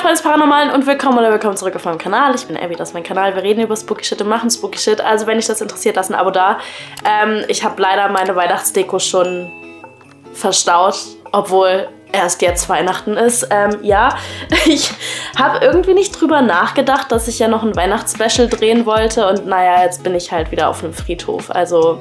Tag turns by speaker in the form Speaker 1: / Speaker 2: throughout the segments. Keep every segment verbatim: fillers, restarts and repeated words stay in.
Speaker 1: Freunde des Paranormalen und willkommen oder willkommen zurück auf meinem Kanal. Ich bin Abby, das ist mein Kanal. Wir reden über Spooky Shit und machen Spooky Shit. Also wenn dich das interessiert, lass ein Abo da. Ähm, ich habe leider meine Weihnachtsdeko schon verstaut, obwohl erst jetzt Weihnachten ist. Ähm, ja, ich habe irgendwie nicht drüber nachgedacht, dass ich ja noch ein Weihnachtsspecial drehen wollte. Und naja, jetzt bin ich halt wieder auf einem Friedhof. Also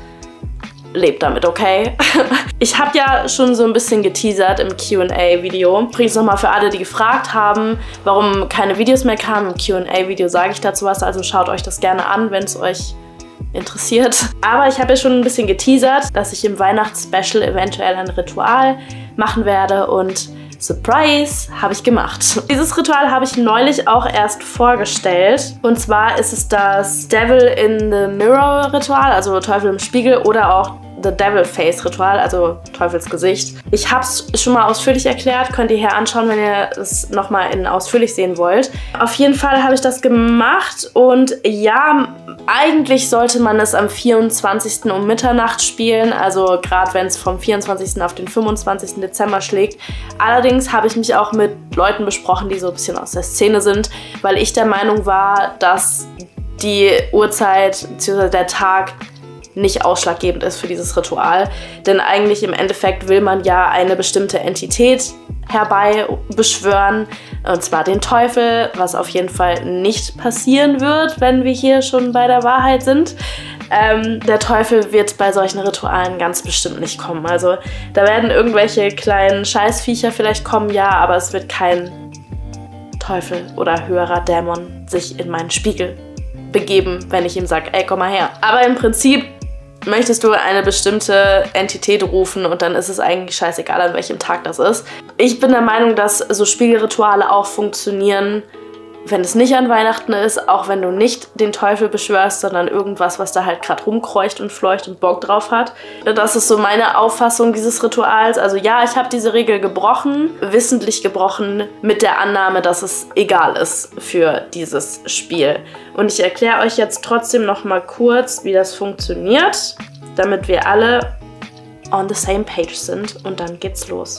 Speaker 1: lebt damit, okay? Ich habe ja schon so ein bisschen geteasert im Q und A-Video. Übrigens nochmal für alle, die gefragt haben, warum keine Videos mehr kamen. Im Q und A-Video sage ich dazu was, also schaut euch das gerne an, wenn es euch interessiert. Aber ich habe ja schon ein bisschen geteasert, dass ich im Weihnachtsspecial eventuell ein Ritual machen werde und Surprise, habe ich gemacht. Dieses Ritual habe ich neulich auch erst vorgestellt. Und zwar ist es das Devil in the Mirror Ritual, also Teufel im Spiegel, oder auch The Devil Face Ritual, also Teufelsgesicht. Ich habe es schon mal ausführlich erklärt, könnt ihr hier anschauen, wenn ihr es nochmal in ausführlich sehen wollt. Auf jeden Fall habe ich das gemacht und ja, eigentlich sollte man es am vierundzwanzigsten um Mitternacht spielen, also gerade wenn es vom vierundzwanzigsten auf den fünfundzwanzigsten Dezember schlägt. Allerdings habe ich mich auch mit Leuten besprochen, die so ein bisschen aus der Szene sind, weil ich der Meinung war, dass die Uhrzeit bzw. der Tag nicht ausschlaggebend ist für dieses Ritual. Denn eigentlich im Endeffekt will man ja eine bestimmte Entität herbeibeschwören, und zwar den Teufel, was auf jeden Fall nicht passieren wird, wenn wir hier schon bei der Wahrheit sind. Ähm, der Teufel wird bei solchen Ritualen ganz bestimmt nicht kommen. Also da werden irgendwelche kleinen Scheißviecher vielleicht kommen, ja, aber es wird kein Teufel oder höherer Dämon sich in meinen Spiegel begeben, wenn ich ihm sage, ey, komm mal her. Aber im Prinzip möchtest du eine bestimmte Entität rufen und dann ist es eigentlich scheißegal, an welchem Tag das ist. Ich bin der Meinung, dass so Spiegelrituale auch funktionieren, wenn es nicht an Weihnachten ist, auch wenn du nicht den Teufel beschwörst, sondern irgendwas, was da halt gerade rumkreucht und fleucht und Bock drauf hat. Das ist so meine Auffassung dieses Rituals. Also ja, ich habe diese Regel gebrochen, wissentlich gebrochen, mit der Annahme, dass es egal ist für dieses Spiel. Und ich erkläre euch jetzt trotzdem noch mal kurz, wie das funktioniert, damit wir alle on the same page sind und dann geht's los.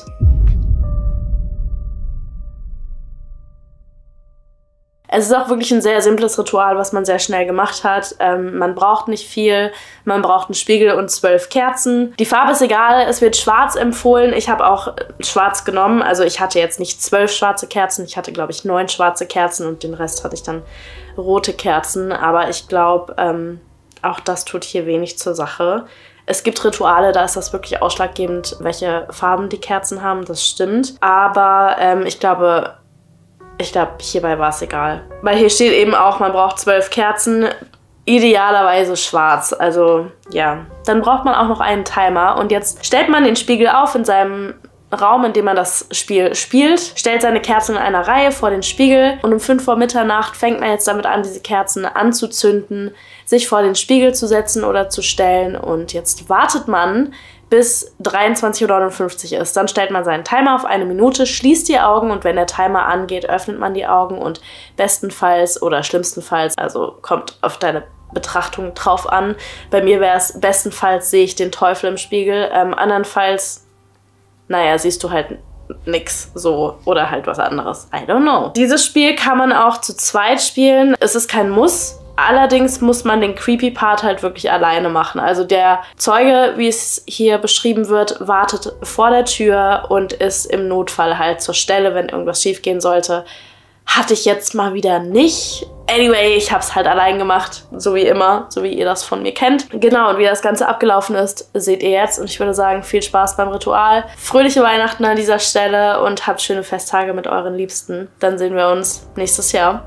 Speaker 1: Es ist auch wirklich ein sehr simples Ritual, was man sehr schnell gemacht hat. Ähm, man braucht nicht viel, man braucht einen Spiegel und zwölf Kerzen. Die Farbe ist egal, es wird schwarz empfohlen. Ich habe auch schwarz genommen, also ich hatte jetzt nicht zwölf schwarze Kerzen, ich hatte glaube ich neun schwarze Kerzen und den Rest hatte ich dann rote Kerzen. Aber ich glaube, ähm, auch das tut hier wenig zur Sache. Es gibt Rituale, da ist das wirklich ausschlaggebend, welche Farben die Kerzen haben, das stimmt. Aber ähm, ich glaube... Ich glaube, hierbei war es egal. Weil hier steht eben auch, man braucht zwölf Kerzen, idealerweise schwarz. Also ja, dann braucht man auch noch einen Timer. Und jetzt stellt man den Spiegel auf in seinem Raum, in dem man das Spiel spielt, stellt seine Kerzen in einer Reihe vor den Spiegel und um fünf vor Mitternacht fängt man jetzt damit an, diese Kerzen anzuzünden, sich vor den Spiegel zu setzen oder zu stellen. Und jetzt wartet man, bis dreiundzwanzig Uhr neunundfünfzig ist. Dann stellt man seinen Timer auf eine Minute, schließt die Augen und wenn der Timer angeht, öffnet man die Augen und bestenfalls oder schlimmstenfalls, also kommt auf deine Betrachtung drauf an. Bei mir wäre es bestenfalls sehe ich den Teufel im Spiegel, ähm, andernfalls, naja, siehst du halt nix so oder halt was anderes. I don't know. Dieses Spiel kann man auch zu zweit spielen. Es ist kein Muss. Allerdings muss man den creepy Part halt wirklich alleine machen. Also der Zeuge, wie es hier beschrieben wird, wartet vor der Tür und ist im Notfall halt zur Stelle, wenn irgendwas schief gehen sollte. Hatte ich jetzt mal wieder nicht. Anyway, ich habe es halt allein gemacht, so wie immer, so wie ihr das von mir kennt. Genau, und wie das Ganze abgelaufen ist, seht ihr jetzt. Und ich würde sagen, viel Spaß beim Ritual. Fröhliche Weihnachten an dieser Stelle und habt schöne Festtage mit euren Liebsten. Dann sehen wir uns nächstes Jahr.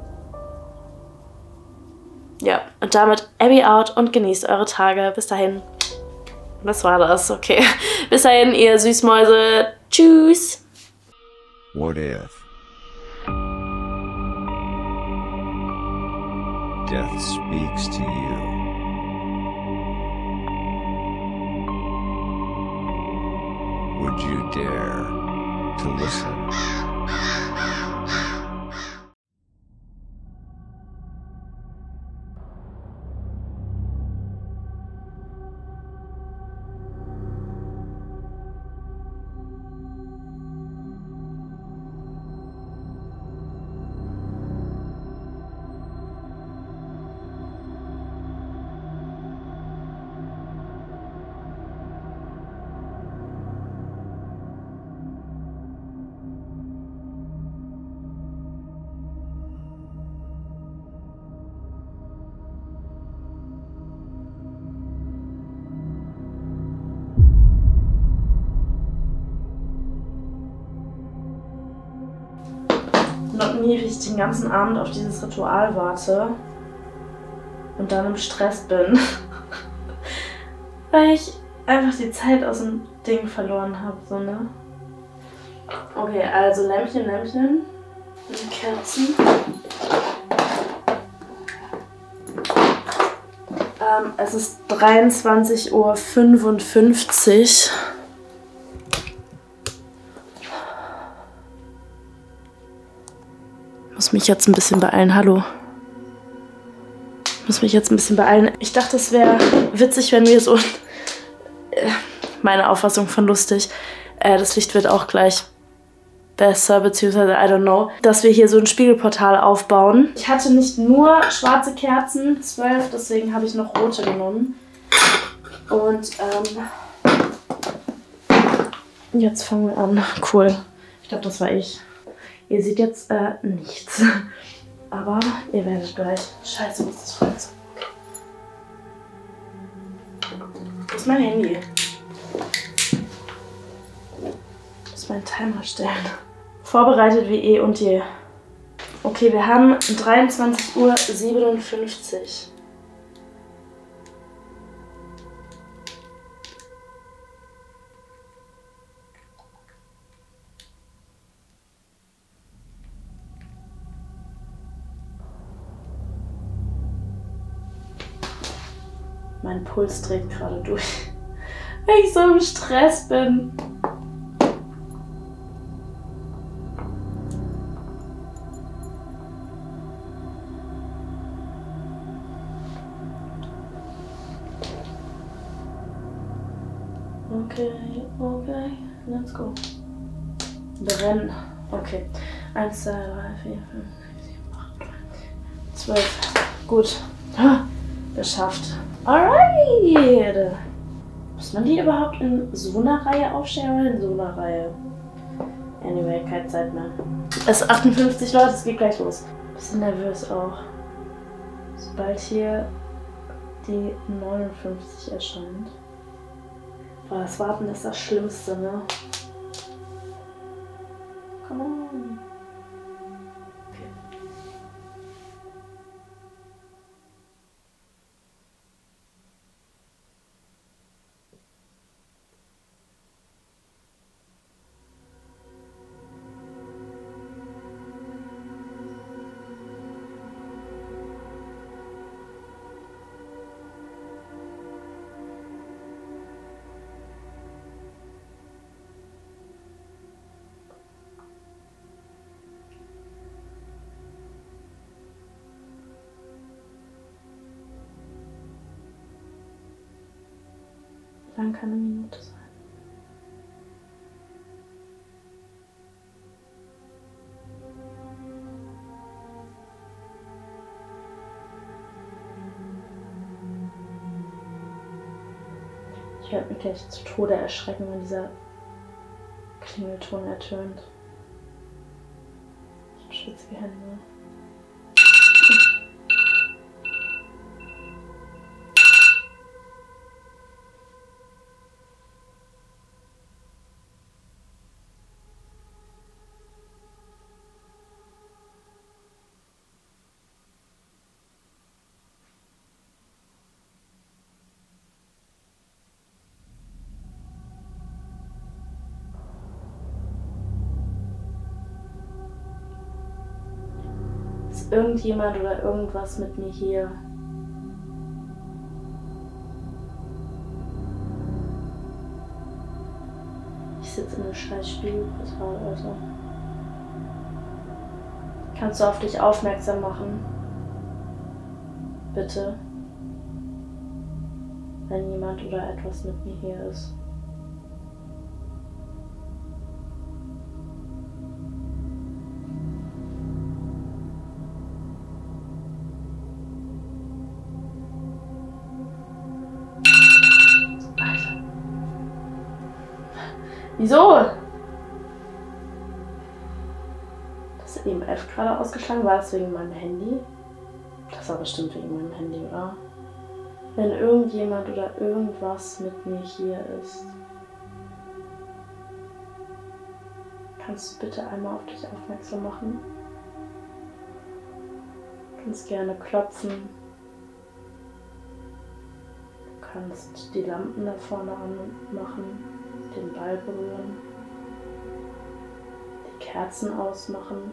Speaker 1: Ja, und damit Abby out und genießt eure Tage. Bis dahin. Was war das? Okay. Bis dahin, ihr Süßmäuse. Tschüss.
Speaker 2: What if death speaks to you? Would you dare to listen?
Speaker 1: nie, wie ich den ganzen Abend auf dieses Ritual warte und dann im Stress bin, weil ich einfach die Zeit aus dem Ding verloren habe, so, ne? Okay, also Lämpchen, Lämpchen und Kerzen. Ähm, es ist dreiundzwanzig Uhr fünfundfünfzig. Ich muss mich jetzt ein bisschen beeilen. Hallo. Ich muss mich jetzt ein bisschen beeilen. Ich dachte, es wäre witzig, wenn wir so... Meine Auffassung von lustig. Äh, das Licht wird auch gleich besser, beziehungsweise I don't know. Dass wir hier so ein Spiegelportal aufbauen. Ich hatte nicht nur schwarze Kerzen, zwölf, deswegen habe ich noch rote genommen. Und ähm, jetzt fangen wir an. Cool. Ich glaube, das war ich. Ihr seht jetzt äh, nichts. Aber ihr werdet gleich. Scheiße, wo ist das Feuerzeug? Wo ist mein Handy? Ich muss meinen Timer stellen. Vorbereitet wie eh und je. Okay, wir haben dreiundzwanzig Uhr siebenundfünfzig. Mein Puls dreht gerade durch, weil ich so im Stress bin. Okay, okay, let's go. Brennen. Okay. eins, zwei, drei, vier, fünf, sechs, sieben, acht, neun, zwölf. Gut. Ah, geschafft. Alright. Muss man die überhaupt in so einer Reihe aufstellen oder in so einer Reihe? Anyway, keine Zeit mehr. Es ist achtundfünfzig Leute, es geht gleich los. Bisschen nervös auch. Sobald hier die neunundfünfzig erscheint. Boah, das Warten ist das Schlimmste, ne? Come on. Okay. Lang kann eine Minute sein. Ich werde mich gleich zu Tode erschrecken, wenn dieser Klingelton ertönt. Ich habe schwitzige Hände. Ist irgendjemand oder irgendwas mit mir hier? Ich sitze in einem scheiß Spiegelportal, Alter. Kannst du auf dich aufmerksam machen? Bitte. Wenn jemand oder etwas mit mir hier ist. Wieso? Das ist E M F gerade ausgeschlagen. War das wegen meinem Handy? Das war bestimmt wegen meinem Handy, oder? Wenn irgendjemand oder irgendwas mit mir hier ist. Kannst du bitte einmal auf dich aufmerksam machen? kannst gerne klopfen. Du kannst die Lampen da vorne anmachen, den Ball berühren, die Kerzen ausmachen.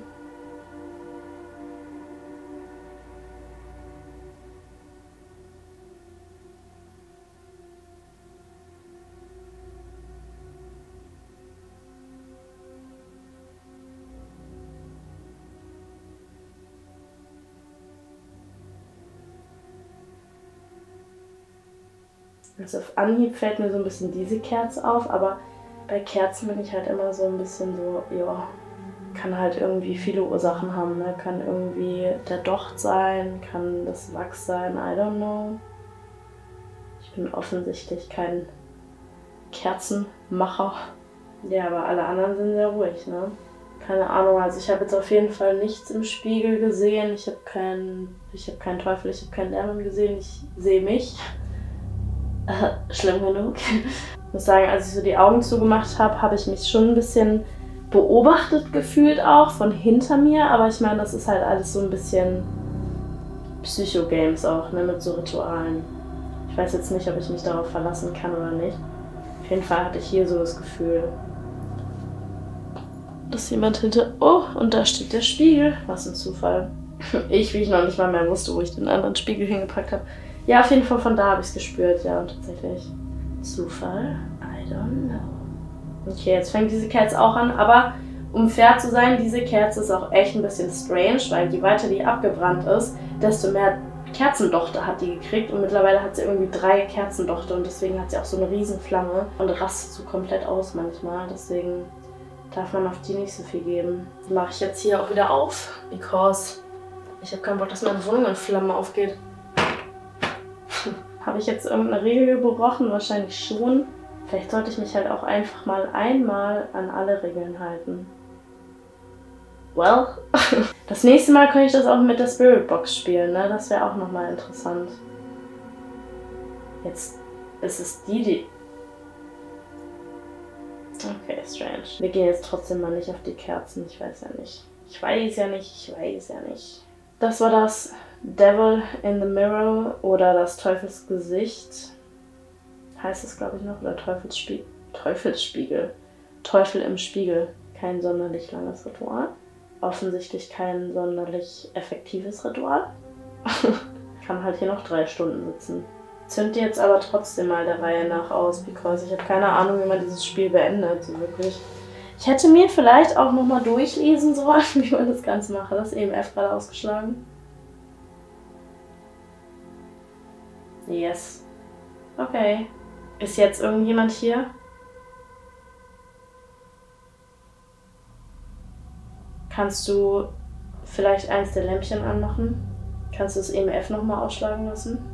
Speaker 1: Also auf Anhieb fällt mir so ein bisschen diese Kerze auf, aber bei Kerzen bin ich halt immer so ein bisschen so, ja, kann halt irgendwie viele Ursachen haben, ne? Kann irgendwie der Docht sein, kann das Wachs sein, I don't know. Ich bin offensichtlich kein Kerzenmacher. Ja, aber alle anderen sind sehr ruhig, ne? Keine Ahnung, also ich habe jetzt auf jeden Fall nichts im Spiegel gesehen. Ich habe keinen, ich habe keinen Teufel, ich habe keinen Dämon gesehen. Ich sehe mich. Äh, schlimm genug. Ich muss sagen, als ich so die Augen zugemacht habe, habe ich mich schon ein bisschen beobachtet gefühlt auch von hinter mir. Aber ich meine, das ist halt alles so ein bisschen Psycho-Games auch, ne, mit so Ritualen. Ich weiß jetzt nicht, ob ich mich darauf verlassen kann oder nicht. Auf jeden Fall hatte ich hier so das Gefühl, dass jemand hinter... Oh, und da steht der Spiegel. Was ein Zufall. Ich, wie ich noch nicht mal mehr wusste, wo ich den anderen Spiegel hingepackt habe. Ja, auf jeden Fall von da habe ich es gespürt, ja, und tatsächlich. Zufall? I don't know. Okay, jetzt fängt diese Kerze auch an, aber um fair zu sein, diese Kerze ist auch echt ein bisschen strange, weil je weiter die abgebrannt ist, desto mehr Kerzendochte hat die gekriegt und mittlerweile hat sie irgendwie drei Kerzendochte und deswegen hat sie auch so eine riesen Flamme und rastet so komplett aus manchmal, deswegen darf man auf die nicht so viel geben. Die mache ich jetzt hier auch wieder auf, because ich habe keinen Bock, dass meine Wohnung in Flammen aufgeht. Habe ich jetzt irgendeine Regel gebrochen? Wahrscheinlich schon. Vielleicht sollte ich mich halt auch einfach mal einmal an alle Regeln halten. Well. Das nächste Mal könnte ich das auch mit der Spirit Box spielen, ne? Das wäre auch nochmal interessant. Jetzt ist es die, die... Okay, strange. Wir gehen jetzt trotzdem mal nicht auf die Kerzen. Ich weiß ja nicht. Ich weiß ja nicht, ich weiß ja nicht. Das war das Devil in the Mirror oder das Teufelsgesicht. Heißt es, glaube ich, noch. Oder Teufelsspie Teufelsspiegel. Teufel im Spiegel. Kein sonderlich langes Ritual. Offensichtlich kein sonderlich effektives Ritual. Kann halt hier noch drei Stunden sitzen. Zünd jetzt aber trotzdem mal der Reihe nach aus, because ich habe keine Ahnung, wie man dieses Spiel beendet, so wirklich. Ich hätte mir vielleicht auch nochmal durchlesen sollen, wie man das Ganze macht. Das E M F gerade ausgeschlagen. Yes. Okay. Ist jetzt irgendjemand hier? Kannst du vielleicht eins der Lämpchen anmachen? Kannst du das E M F nochmal ausschlagen lassen?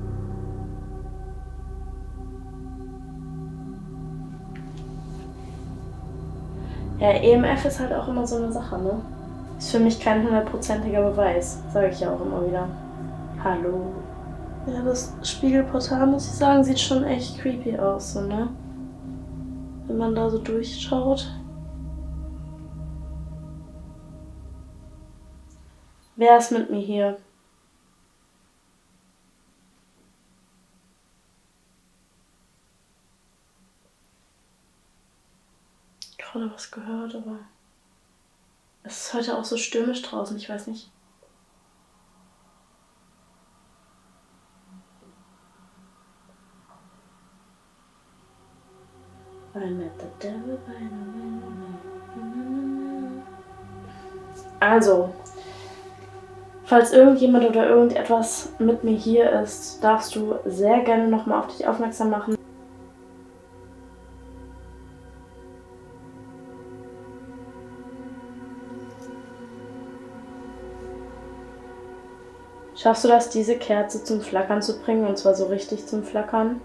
Speaker 1: Ja, E M F ist halt auch immer so eine Sache, ne? Ist für mich kein hundertprozentiger Beweis. Sage ich ja auch immer wieder. Hallo. Ja, das Spiegelportal, muss ich sagen, sieht schon echt creepy aus, so, ne? Wenn man da so durchschaut. Wer ist mit mir hier? Gerade was gehört, aber es ist heute auch so stürmisch draußen, ich weiß nicht. I met the devil by the window. Also, falls irgendjemand oder irgendetwas mit mir hier ist, darfst du sehr gerne nochmal auf dich aufmerksam machen. Schaffst du das, diese Kerze zum Flackern zu bringen, und zwar so richtig zum Flackern?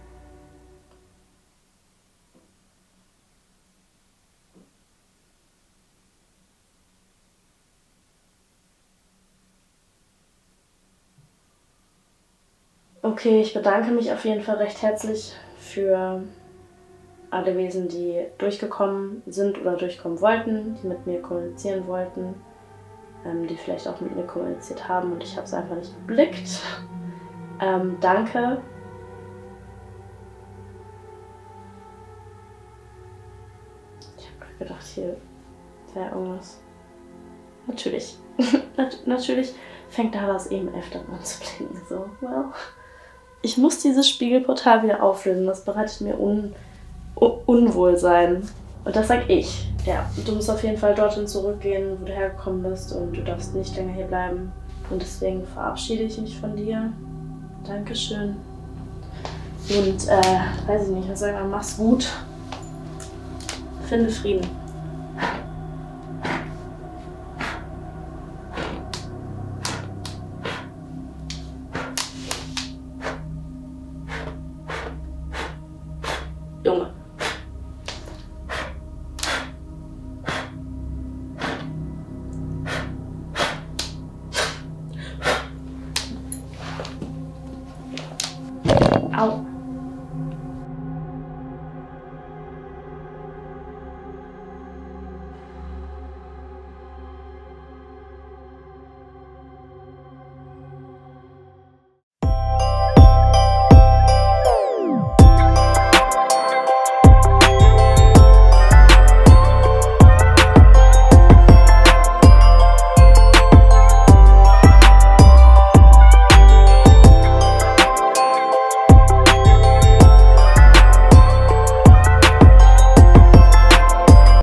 Speaker 1: Okay, ich bedanke mich auf jeden Fall recht herzlich für alle Wesen, die durchgekommen sind oder durchkommen wollten, die mit mir kommunizieren wollten. ähm, die vielleicht auch mit mir kommuniziert haben und ich habe es einfach nicht geblickt. Ähm, danke. Ich habe gerade gedacht, hier wäre irgendwas. Natürlich. Nat natürlich fängt da das E M F dann an zu blinken. So, well. Ich muss dieses Spiegelportal wieder auflösen. Das bereitet mir Un Un Unwohlsein. Und das sag ich. Ja, du musst auf jeden Fall dorthin zurückgehen, wo du hergekommen bist und du darfst nicht länger hier bleiben. Und deswegen verabschiede ich mich von dir. Dankeschön. Und, äh, weiß ich nicht, was sagen wir, mach's gut. Finde Frieden. Junge. Au.